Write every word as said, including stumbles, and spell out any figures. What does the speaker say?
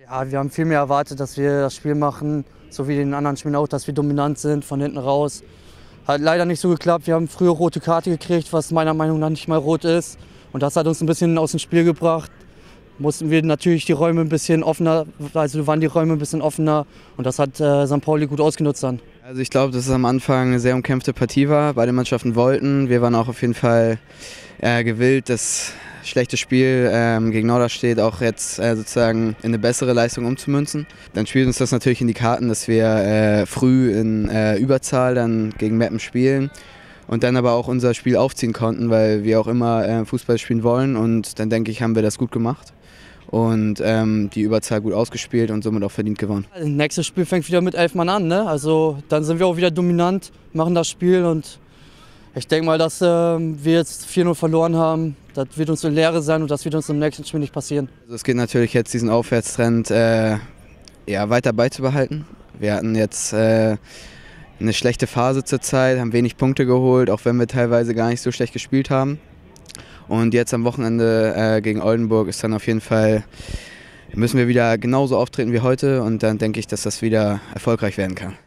Ja, wir haben viel mehr erwartet, dass wir das Spiel machen, so wie in den anderen Spielen auch, dass wir dominant sind von hinten raus. Hat leider nicht so geklappt. Wir haben früher rote Karte gekriegt, was meiner Meinung nach nicht mal rot ist. Und das hat uns ein bisschen aus dem Spiel gebracht. Mussten wir natürlich die Räume ein bisschen offener, also waren die Räume ein bisschen offener und das hat äh, Sankt Pauli gut ausgenutzt dann. Also ich glaube, dass es am Anfang eine sehr umkämpfte Partie war. Beide Mannschaften wollten. Wir waren auch auf jeden Fall äh, gewillt, das schlechte Spiel ähm, gegen Norderstedt auch jetzt äh, sozusagen in eine bessere Leistung umzumünzen. Dann spielt uns das natürlich in die Karten, dass wir äh, früh in äh, Überzahl dann gegen Meppen spielen. Und dann aber auch unser Spiel aufziehen konnten, weil wir auch immer äh, Fußball spielen wollen und dann denke ich, haben wir das gut gemacht und ähm, die Überzahl gut ausgespielt und somit auch verdient gewonnen. Das nächste Spiel fängt wieder mit elf Mann an, ne? Also dann sind wir auch wieder dominant, machen das Spiel und ich denke mal, dass äh, wir jetzt vier null verloren haben. Das wird uns eine Lehre sein und das wird uns im nächsten Spiel nicht passieren. Also es geht natürlich jetzt diesen Aufwärtstrend äh, ja, weiter beizubehalten. Wir hatten jetzt äh, eine schlechte Phase zur Zeit, haben wenig Punkte geholt, auch wenn wir teilweise gar nicht so schlecht gespielt haben. Und jetzt am Wochenende äh, gegen Oldenburg ist dann auf jeden Fall, müssen wir wieder genauso auftreten wie heute und dann denke ich, dass das wieder erfolgreich werden kann.